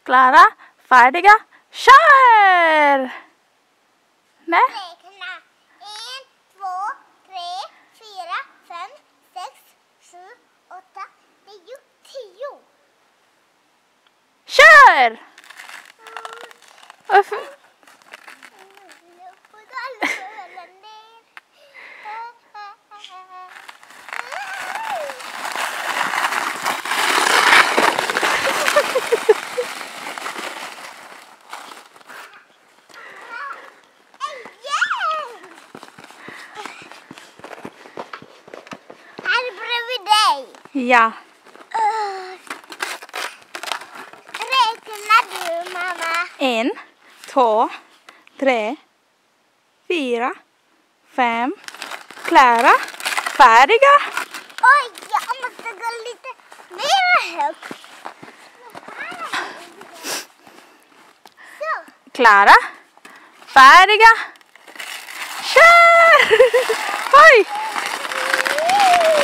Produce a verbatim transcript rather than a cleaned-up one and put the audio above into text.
Klara, färdiga, kör! Nej. Räkna. En, två, tre, fyra, fem, sex, sju, åtta, nio, tio. Kör! Varför? Här bredvid dig. Ja. Uh, räknar du, mamma? En, två, tre, fyra, fem. Klara, färdiga. Oj, jag måste gå lite mer högt. Så. Klara, färdiga, kör! Oj!